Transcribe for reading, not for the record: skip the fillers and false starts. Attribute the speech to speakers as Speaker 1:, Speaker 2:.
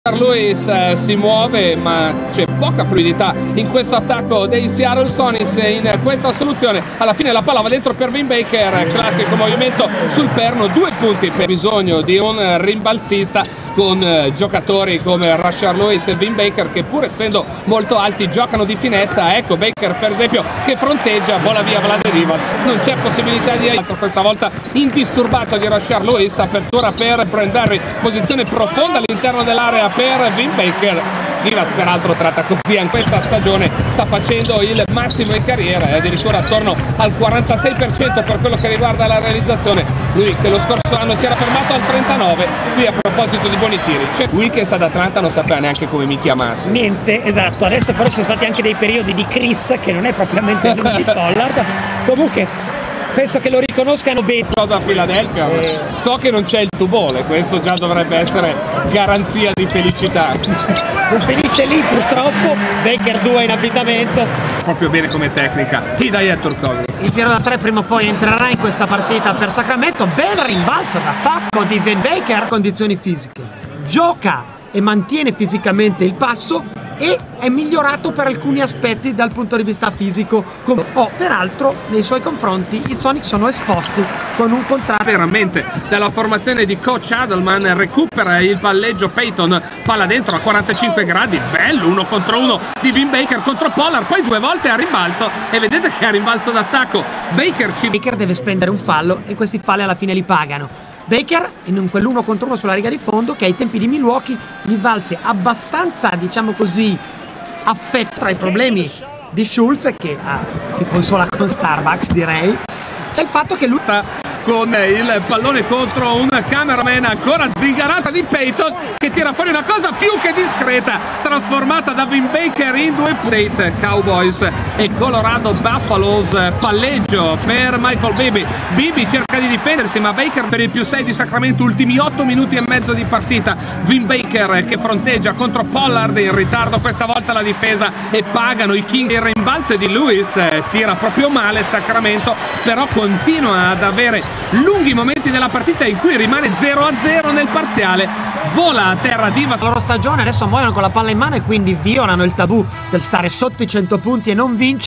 Speaker 1: Lewis si muove, ma c'è poca fluidità in questo attacco dei Seattle Sonics. In questa soluzione alla fine la palla va dentro per Vin Baker, classico movimento sul perno, 2 punti per bisogno di un rimbalzista con giocatori come Rashard Lewis e Vin Baker che pur essendo molto alti giocano di finezza. Ecco Baker per esempio che fronteggia, vola via Vlade Divac, non c'è possibilità di aiuto, questa volta indisturbato di Rashard Lewis, apertura per Brent Barry, posizione profonda all'interno dell'area per Vin Baker. Divac peraltro tratta così in questa stagione, sta facendo il massimo in carriera e addirittura attorno al 46% per quello che riguarda la realizzazione. Lui che lo scorso anno si era fermato al 39%. Qui a proposito di buoni tiri, c'è Wilkins ad Atlanta, non sapeva neanche come mi chiamassi.
Speaker 2: Niente, esatto, adesso però ci sono stati anche dei periodi di Chris che non è propriamente lui di Pollard. Comunque penso che lo riconoscano bene.
Speaker 1: Cosa a Philadelphia? So che non c'è il tubole, questo già dovrebbe essere garanzia di felicità.
Speaker 2: Non finisce lì purtroppo, Baker 2 in avvitamento.
Speaker 1: Proprio bene come tecnica, Hidayet Turkovic.
Speaker 2: Il tiro da 3 prima o poi entrerà in questa partita per Sacramento. Bel rimbalzo d'attacco di Vin Baker, condizioni fisiche. Gioca e mantiene fisicamente il passo e è migliorato per alcuni aspetti dal punto di vista fisico. Peraltro nei suoi confronti i Sonics sono esposti con un contratto.
Speaker 1: Veramente dalla formazione di coach Adelman recupera il palleggio Payton, palla dentro a 45 gradi, bello 1 contro 1 di Vin Baker contro Pollard, poi 2 volte a rimbalzo e vedete che a rimbalzo d'attacco Baker
Speaker 2: deve spendere un fallo e questi falli alla fine li pagano. Baker in quell'1 contro 1 sulla riga di fondo che ai tempi di Milwaukee gli valse abbastanza, diciamo così, affetto tra i problemi di Schultz che si consola con Starbucks, direi. C'è il fatto che lui
Speaker 1: sta con il pallone contro un cameraman, ancora zingarata di Payton che tira fuori una cosa più che discreta, trasformata da Vin Baker in 2 punti. Cowboys e Colorado Buffaloes, palleggio per Michael Bibby. Bibby cerca di difendersi ma Baker per il +6 di Sacramento, ultimi 8 minuti e mezzo di partita. Vin Baker che fronteggia contro Pollard, in ritardo questa volta la difesa e pagano i King. Il rimbalzo di Lewis, tira proprio male Sacramento, però continua ad avere lunghi momenti della partita in cui rimane 0-0 nel parziale. Vola a terra Divac.
Speaker 2: La loro stagione adesso muoiono con la palla in mano e quindi violano il tabù del stare sotto i 100 punti e non vincere.